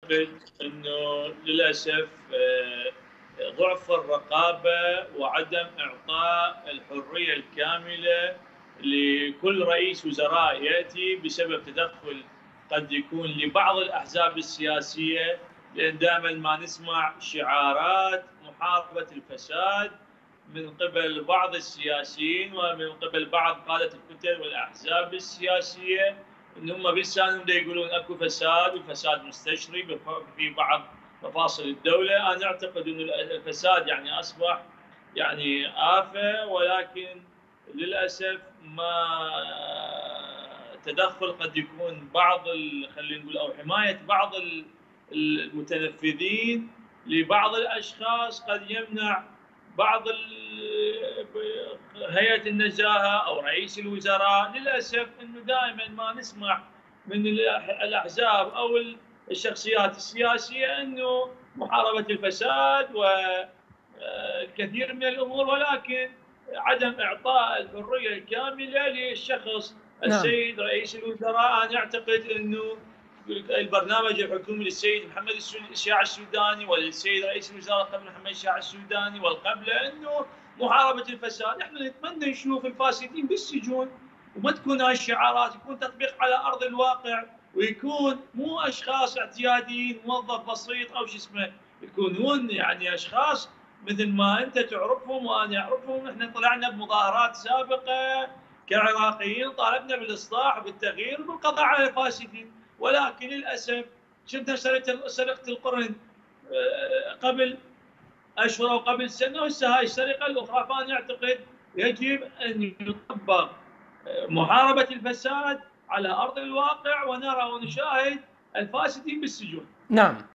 نعتقد انه للاسف ضعف الرقابه وعدم اعطاء الحريه الكامله لكل رئيس وزراء ياتي بسبب تدخل قد يكون لبعض الاحزاب السياسيه، لان دائما ما نسمع شعارات محاربه الفساد من قبل بعض السياسيين ومن قبل بعض قاده الكتل والاحزاب السياسيه، ان هم بلسانهم يقولون اكو فساد وفساد مستشري في بعض مفاصل الدوله. انا اعتقد انه الفساد يعني اصبح يعني آفة، ولكن للاسف ما تدخل قد يكون بعض خلينا نقول او حمايه بعض المتنفذين لبعض الاشخاص قد يمنع بعض هيئه النزاهه او رئيس الوزراء. للاسف انه دائما ما نسمع من الاحزاب او الشخصيات السياسيه انه محاربه الفساد والكثير من الامور، ولكن عدم اعطاء الحريه الكامله للشخص نعم. السيد رئيس الوزراء. انا اعتقد انه البرنامج الحكومي للسيد محمد الشياع السوداني وللسيد رئيس الوزراء قبل محمد الشياع السوداني والقبله انه محاربه الفساد. احنا نتمنى نشوف الفاسدين بالسجون وما تكون هاي الشعارات، يكون تطبيق على ارض الواقع، ويكون مو اشخاص اعتياديين موظف بسيط او شو اسمه، يكونون يعني اشخاص مثل ما انت تعرفهم وانا اعرفهم. احنا طلعنا بمظاهرات سابقه كعراقيين طالبنا بالاصلاح وبالتغيير وبالقضاء على الفاسدين، ولكن للاسف شفنا سرقه القرن قبل اشهر او قبل سنه، وهسه هاي السرقه الاخرى. فانا اعتقد يجب ان يطبق محاربه الفساد على ارض الواقع ونرى ونشاهد الفاسدين بالسجون. نعم.